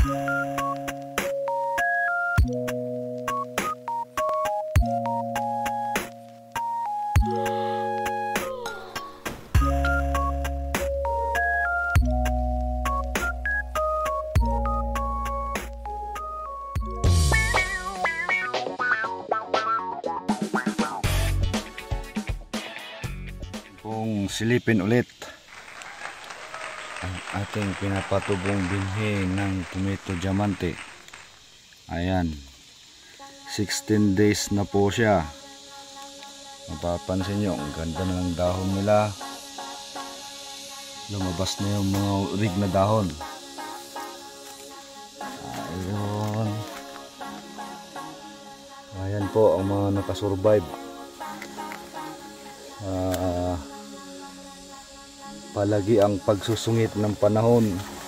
Kung silipin ulit ang ating pinapatubong binhi ng tomato diamante. Ayan, 16 days na po siya. Mapapansin nyo, ang ganda na ng dahon nila. Lumabas na yung mga rig na dahon. Ayun. Ayan po ang mga nakasurvive. Palagi ang pagsusungit ng panahon.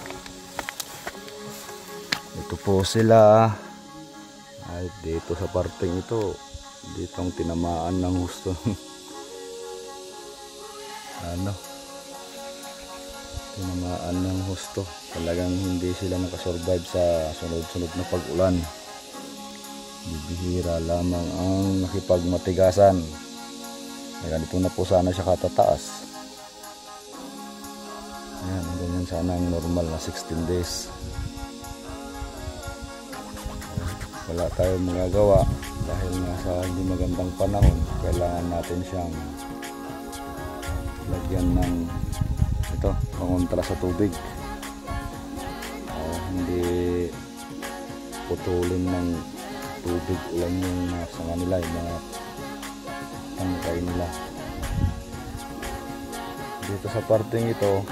Ito po sila. Ay, dito sa parteng ito, dito ang tinamaan ng husto. Tinamaan ng husto. Talagang hindi sila nakasurvive sa sunod-sunod na pag-ulan. Bibihira lamang ang nakipagmatigasan. Ganito na po sana siya katataas. Ayan, ganyan sana ang normal na 16 days. Wala tayong magagawa dahil nga sa hindi magandang panahon. Kailangan natin siyang lagyan ng ito, pangontra sa tubig. Hindi putulin ng tubig ulan yung nasa kanila, yung mga tangkay nila. Dito sa parteng ito,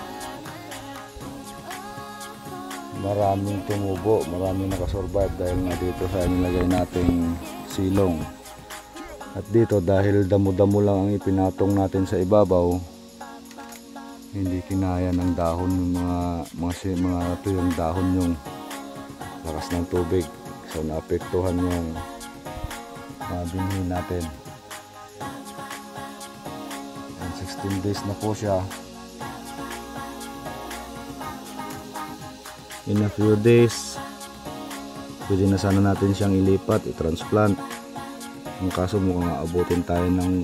maraming tumubo, maraming nakasurvive dahil nga dito sa nilagay nating silong. At dito dahil damo-damo lang ang ipinatong natin sa ibabaw, hindi kinaya ng dahon yung mga tuyong dahon yung lakas ng tubig. So naapektuhan yung binhi natin. And 16 days na po siya. In a few days, pwede na sana natin siyang ilipat, i-transplant. Ang kaso mukhang aabutin tayo ng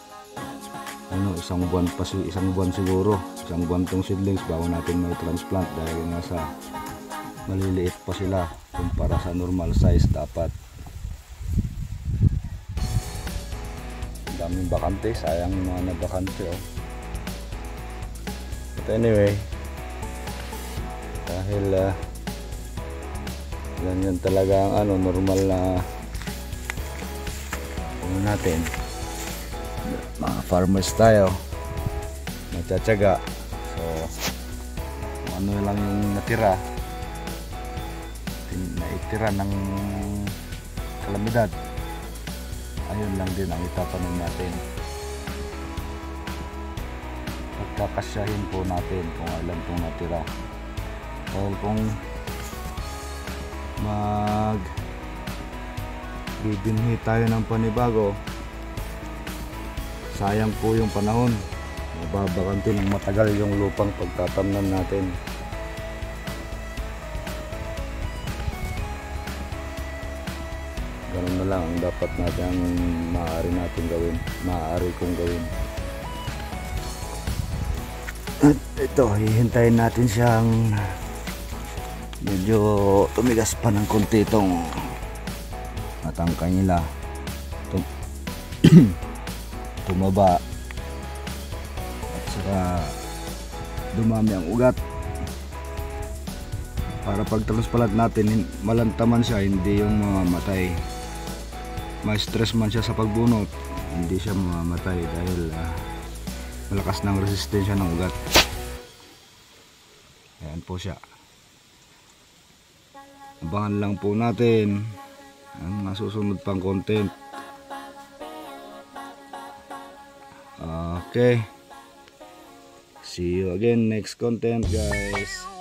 isang buwan siguro. Isang buwan tong seedlings bago natin may transplant dahil nga sa maliliit pa sila kumpara sa normal size dapat. Ang daming bakante, sayang yung mga nabakante But anyway, dahil ganyan talaga ang normal na natin, mga farmers tayo, magtsatsaga. So ano lang yung natira ng kalamidad, ayun lang din ang itatanong natin. Pagkakasyahin po natin kung ilan pong natira. Dahil kung bibinhi tayo ng panibago, sayang po yung panahon. Mababakante ng matagal yung lupang pagtatamnan natin. Ganun na lang ang dapat natin, ang maaari kong gawin. At ito, hihintayin natin siyang medyo tumigas pa ng konti itong matangkay nila, tumaba at saka dumami ang ugat para pag transplant natin malantaman siya, hindi yung mamamatay. May stress man siya sa pagbunot, hindi siya mamamatay dahil malakas ng resistensya ng ugat. Ayan po siya. Abangan lang po natin ang masusunod pang content. Okay, see you again next content, guys.